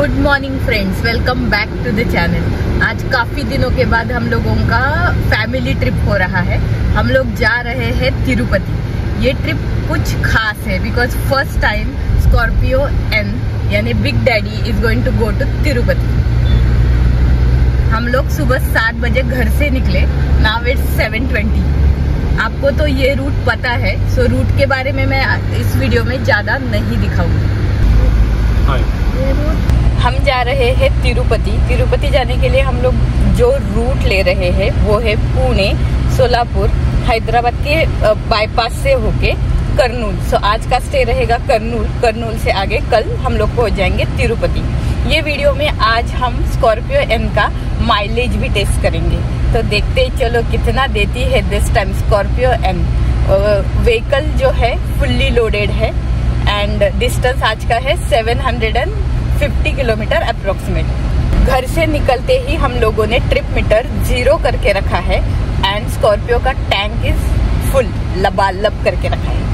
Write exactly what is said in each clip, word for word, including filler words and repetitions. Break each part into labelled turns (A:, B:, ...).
A: Good morning friends, welcome back to the channel. आज काफ़ी दिनों के बाद हम लोगों का फैमिली ट्रिप हो रहा है। हम लोग जा रहे हैं तिरुपति। ये ट्रिप कुछ खास है because first time Scorpio N यानी big daddy is going to go to Tirupati. हम लोग सुबह सात बजे घर से निकले, नाउ इट्स सेवन ट्वेंटी। आपको तो ये रूट पता है, सो so रूट के बारे में मैं इस वीडियो में ज़्यादा नहीं दिखाऊंगी। हम जा रहे हैं तिरुपति। तिरुपति जाने के लिए हम लोग जो रूट ले रहे हैं वो है पुणे, सोलापुर, हैदराबाद के बाईपास से होके कर्नूल। सो आज का स्टे रहेगा कर्नूल। कर्नूल से आगे कल हम लोग पहुंच जाएंगे तिरुपति। ये वीडियो में आज हम स्कॉर्पियो एन का माइलेज भी टेस्ट करेंगे, तो देखते ही चलो कितना देती है this time Scorpio N. Vehicle जो है फुल्ली लोडेड है एंड डिस्टेंस आज का है seven hundred fifty kilometre approximate. घर से निकलते ही हम लोगों ने ट्रिप मीटर जीरो करके रखा है एंड स्कॉर्पियो का टैंक इज फुल, लबालब करके रखा है।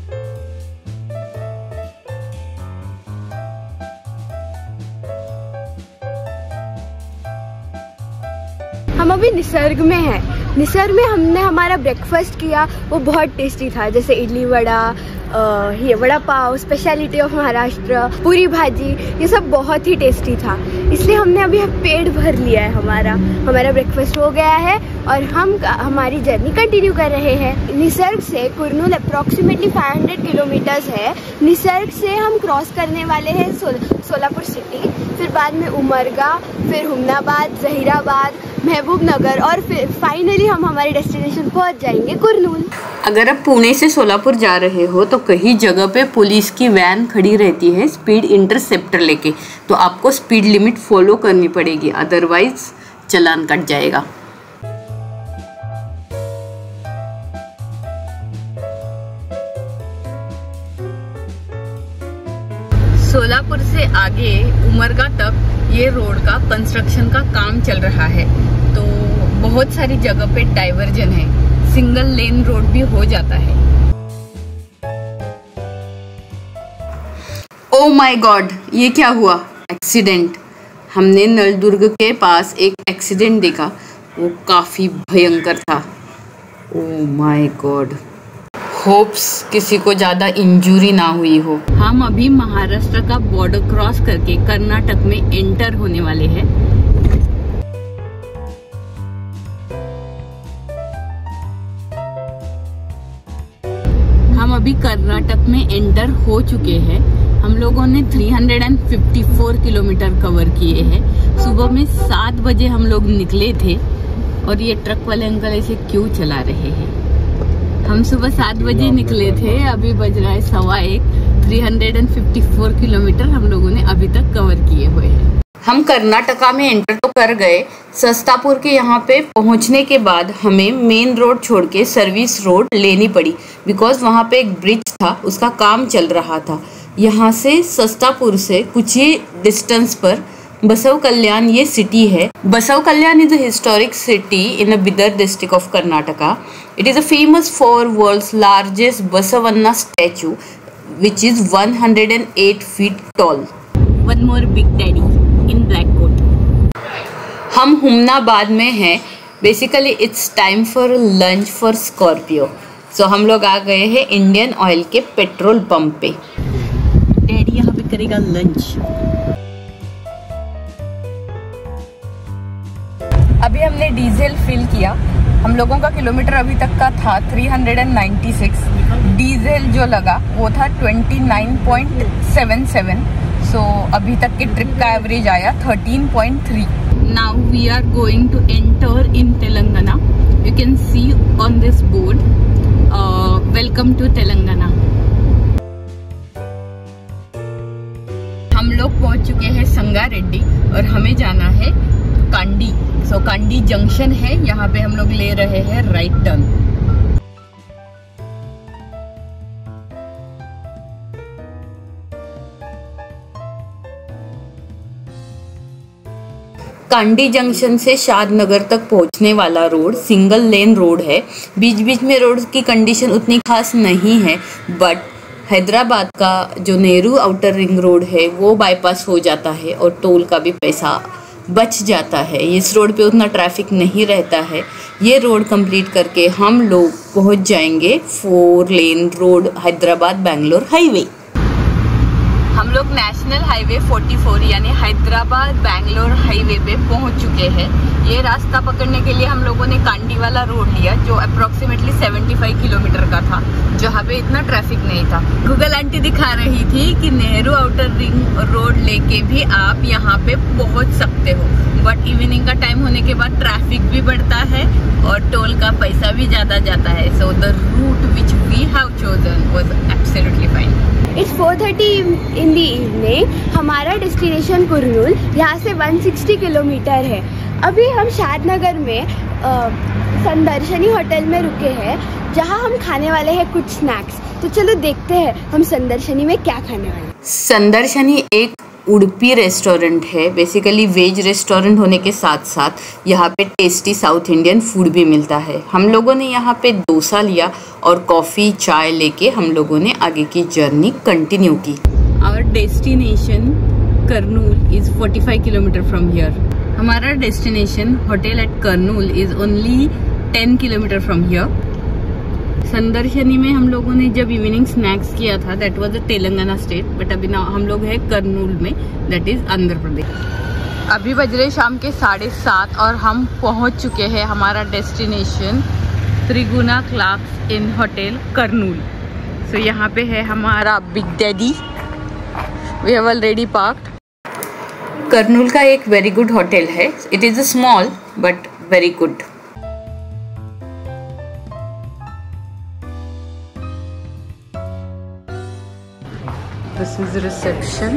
B: हम अभी निसर्ग में हैं। निसर्ग में हमने हमारा ब्रेकफास्ट किया, वो बहुत टेस्टी था, जैसे इडली वड़ा, ये वड़ा पाव, स्पेशलिटी ऑफ महाराष्ट्र, पूरी भाजी, ये सब बहुत ही टेस्टी था। इसलिए हमने अभी पेट भर लिया है। हमारा हमारा ब्रेकफास्ट हो गया है और हम हमारी जर्नी कंटिन्यू कर रहे हैं। निसर्ग से Kurnool approximately five hundred kilometres है। निसर्ग से हम क्रॉस करने वाले हैं सोल, सोलापुर सिटी, फिर बाद में उमरगा, फिर हुमनाबाद, जहीराबाद, महबूब नगर और फिर फाइनली हम हमारी डेस्टिनेशन पहुंच जाएंगे कुर्नूल।
A: अगर आप पुणे से सोलापुर जा रहे हो तो कहीं जगह पे पुलिस की वैन खड़ी रहती है स्पीड इंटरसेप्टर लेके, तो आपको स्पीड लिमिट फॉलो करनी पड़ेगी, अदरवाइज चालान कट जाएगा। सोलापुर से आगे उमरगा तक ये रोड का कंस्ट्रक्शन का काम चल रहा है, तो बहुत सारी जगह पे डाइवर्जन है, सिंगल लेन रोड भी हो जाता है। ओ माय गॉड, ये क्या हुआ? एक्सीडेंट। हमने नलदुर्ग के पास एक एक्सीडेंट देखा, वो काफी भयंकर था। ओ माय गॉड, होप्स किसी को ज्यादा इंजरी ना हुई हो। हम अभी महाराष्ट्र का बॉर्डर क्रॉस करके कर्नाटक में एंटर होने वाले हैं। हम अभी कर्नाटक में एंटर हो चुके हैं। हम लोगों ने तीन सौ चौवन किलोमीटर कवर किए हैं। सुबह में सात बजे हम लोग निकले थे और ये ट्रक वाले अंकल ऐसे क्यों चला रहे हैं? हम सुबह सात बजे निकले थे, अभी बज रहा है सवा एक। तीन सौ चौवन किलोमीटर हम लोगों ने अभी तक कवर किए हुए हैं। हम कर्नाटका में एंटर तो कर गए। सस्तापुर के यहाँ पे पहुँचने के बाद हमें मेन रोड छोड़ के सर्विस रोड लेनी पड़ी, बिकॉज वहाँ पे एक ब्रिज था, उसका काम चल रहा था। यहाँ से सस्तापुर से कुछ ही डिस्टेंस पर बसव कल्याण ये सिटी है। बसव कल्याण is a historic city in a Bidar district of Karnataka. It is a famous for world's largest Basavanna statue, which is one hundred eight feet tall. One more big daddy in black coat. हम हुमनाबाद में हैं। Basically it's time for lunch for Scorpio. So हम लोग आ गए हैं Indian Oil के petrol pump पे। डैडी यहाँ पे करेगा लंच। अभी हमने डीजल फिल किया। हम लोगों का किलोमीटर अभी तक का था तीन सौ छियानवे। डीजल जो लगा वो था उनतीस पॉइंट सात सात। सो अभी तक के ट्रिप का एवरेज आया तेरह पॉइंट तीन। Now we are going to enter in Telangana. You can see on this board, welcome to Telangana. हम लोग पहुंच चुके हैं संगारेड्डी और हमें जाना है Kandi. So so, Kandi junction है, यहाँ पे हम लोग ले रहे हैं राइट टर्न। कांडी जंक्शन से शादनगर तक पहुंचने वाला रोड सिंगल लेन रोड है। बीच बीच में रोड की कंडीशन उतनी खास नहीं है, बट हैदराबाद का जो नेहरू आउटर रिंग रोड है वो बाईपास हो जाता है और टोल का भी पैसा बच जाता है। इस रोड पे उतना ट्रैफिक नहीं रहता है। ये रोड कंप्लीट करके हम लोग पहुंच जाएंगे four lane road Hyderabad Bangalore highway. हम लोग नेशनल हाईवे चौवालीस यानी हैदराबाद बेंगलोर हाईवे पे पहुंच चुके हैं। ये रास्ता पकड़ने के लिए हम लोगों ने कांडी वाला रोड लिया जो अप्रोक्सीमेटली पचहत्तर किलोमीटर का था, जहाँ पे इतना ट्रैफिक नहीं था। गूगल आंटी दिखा रही थी कि नेहरू आउटर रिंग रोड लेके भी आप यहाँ पे पहुंच सकते हो, बट इवनिंग का टाइम होने के बाद ट्रैफिक भी बढ़ता है और टोल का पैसा भी ज्यादा जाता है। So the route which we have chosen was absolutely fine.
B: It's four thirty in the evening. हमारा डेस्टिनेशन कुरनूल यहाँ से एक सौ साठ किलोमीटर है। अभी हम शादनगर में आ, संदर्शनी होटल में रुके हैं, जहाँ हम खाने वाले हैं कुछ स्नैक्स। तो चलो देखते हैं हम संदर्शनी में क्या खाने वाले हैं।
A: संदर्शनी एक उडुपी रेस्टोरेंट है। बेसिकली वेज रेस्टोरेंट होने के साथ साथ यहाँ पे टेस्टी साउथ इंडियन फूड भी मिलता है। हम लोगों ने यहाँ पे डोसा लिया और कॉफ़ी चाय लेके हम लोगों ने आगे की जर्नी कंटिन्यू की। आवर डेस्टिनेशन करनूल इज़ पैंतालीस किलोमीटर फ्रॉम हियर। हमारा destination hotel at Kurnool is only ten kilometre from here. Sandarshini में हम लोगों ने जब इवनिंग स्नैक्स किया था that was a Telangana state, but अभी ना हम लोग है करनूल में, दैट इज आंध्र प्रदेश। अभी बज रहे शाम के साढ़े सात और हम पहुंच चुके हैं हमारा destination Triguna Clarks Inn hotel Kurnool. So so, यहाँ पे है हमारा big daddy. We have already parked. Kurnool का एक वेरी गुड होटल है। It is a small but very good. This is the reception.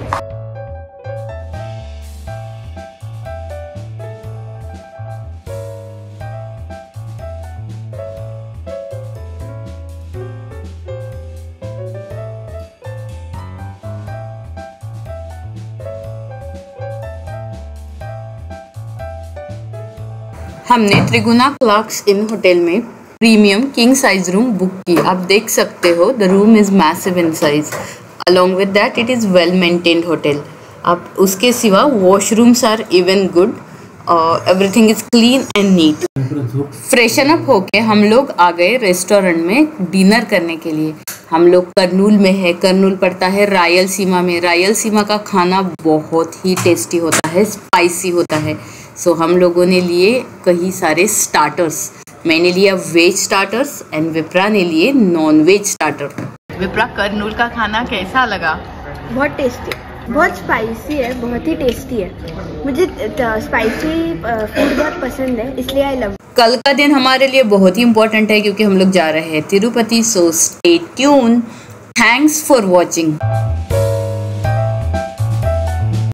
A: हमने त्रिगुना क्लार्क्स इन होटल में premium king size room book की। आप देख सकते हो the room is massive in size. Along with that, it is well maintained hotel. आप उसके सिवा washrooms are even good. uh, everything is clean and neat. Freshen up होके हम लोग आ गए रेस्टोरेंट में डिनर करने के लिए। हम लोग करनूल में है। करनूल पड़ता है रायलसीमा में। रायलसीमा का खाना बहुत ही टेस्टी होता है, स्पाइसी होता है। सो so, हम लोगों ने लिए कई सारे स्टार्टर्स। मैंने लिया वेज स्टार्टर्स एंड विप्रा ने लिए non veg starter. Vipra, Kurnool का खाना कैसा लगा?
B: बहुत टेस्टी, बहुत स्पाइसी है, बहुत ही टेस्टी है। मुझे स्पाइसी फूड बहुत पसंद है, इसलिए आई लव।
A: कल का दिन हमारे लिए बहुत ही इम्पोर्टेंट है क्योंकि हम लोग जा रहे हैं Tirupati. So stay tuned. Thanks for watching.